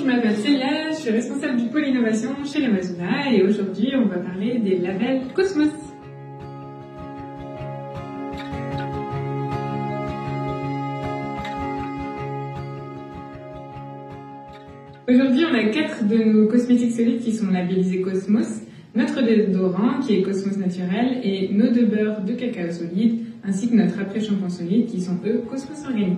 je m'appelle Célia, je suis responsable du pôle innovation chez l'Amazona et aujourd'hui on va parler des labels Cosmos. Aujourd'hui on a 4 de nos cosmétiques solides qui sont labellisés Cosmos, notre déodorant qui est Cosmos naturel et nos 2 beurres de cacao solide ainsi que notre après-shampoing solide qui sont eux Cosmos organiques.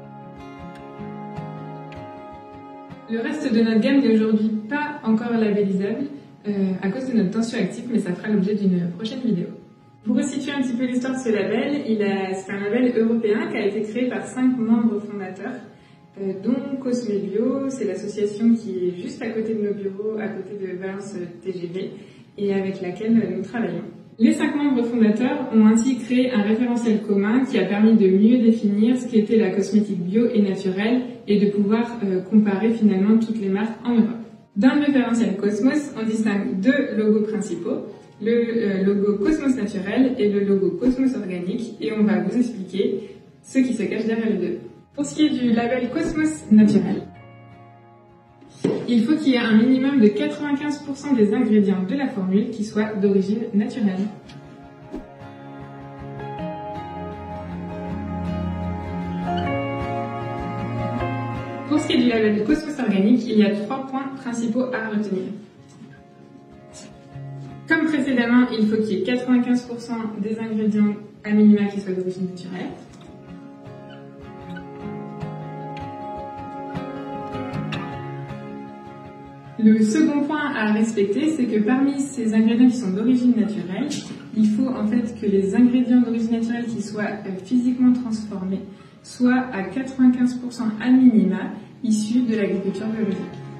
Le reste de notre gamme n'est aujourd'hui pas encore labellisable à cause de notre tension active, mais ça fera l'objet d'une prochaine vidéo. Pour resituer un petit peu l'histoire de ce label, c'est un label européen qui a été créé par 5 membres fondateurs, dont Cosmebio, c'est l'association qui est juste à côté de nos bureaux, à côté de Valence TGV, et avec laquelle nous travaillons. Les 5 membres fondateurs ont ainsi créé un référentiel commun qui a permis de mieux définir ce qu'était la cosmétique bio et naturelle et de pouvoir comparer finalement toutes les marques en Europe. Dans le référentiel Cosmos, on distingue 2 logos principaux, le logo Cosmos naturel et le logo Cosmos organique, et on va vous expliquer ce qui se cache derrière les deux. Pour ce qui est du label Cosmos naturel, il faut qu'il y ait un minimum de 95% des ingrédients de la formule qui soient d'origine naturelle. Pour ce qui est du label Cosmos organique, il y a 3 points principaux à retenir. Comme précédemment, il faut qu'il y ait 95% des ingrédients à minima qui soient d'origine naturelle. Le second point à respecter, c'est que parmi ces ingrédients qui sont d'origine naturelle, il faut en fait que les ingrédients d'origine naturelle qui soient physiquement transformés soient à 95% à minima issus de l'agriculture biologique.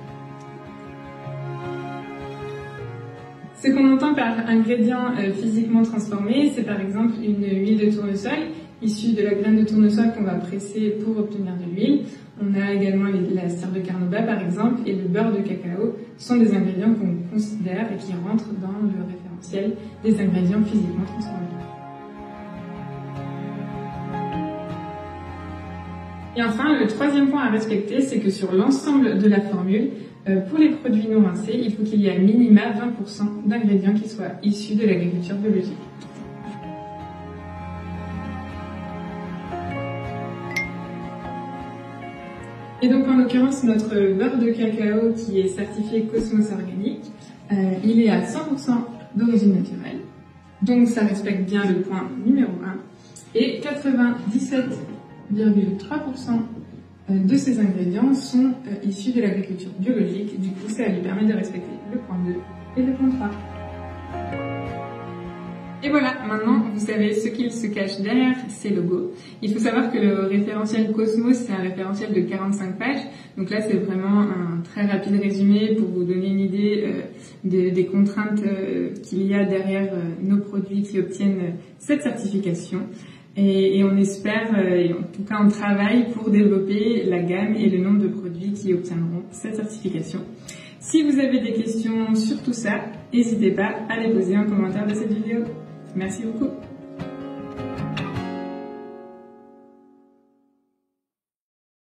Ce qu'on entend par ingrédients physiquement transformés, c'est par exemple une huile de tournesol issue de la graine de tournesol qu'on va presser pour obtenir de l'huile. On a également la cire de carnauba par exemple et le beurre de cacao sont des ingrédients qu'on considère et qui rentrent dans le référentiel des ingrédients physiquement transformés. Et enfin, le troisième point à respecter, c'est que sur l'ensemble de la formule, pour les produits non rincés, il faut qu'il y ait à minima 20% d'ingrédients qui soient issus de l'agriculture biologique. Et donc en l'occurrence, notre beurre de cacao qui est certifié Cosmos organique, il est à 100% d'origine naturelle. Donc ça respecte bien le point numéro 1. Et 97,3% de ces ingrédients sont issus de l'agriculture biologique. Du coup, ça lui permet de respecter le point 2 et le point 3. Et voilà, maintenant vous savez ce qu'il se cache derrière ces logos. Il faut savoir que le référentiel Cosmos, c'est un référentiel de 45 pages. Donc là, c'est vraiment un très rapide résumé pour vous donner une idée des contraintes qu'il y a derrière nos produits qui obtiennent cette certification. Et on espère, et en tout cas on travaille pour développer la gamme et le nombre de produits qui obtiendront cette certification. Si vous avez des questions sur tout ça, n'hésitez pas à les poser en commentaire de cette vidéo. Merci beaucoup.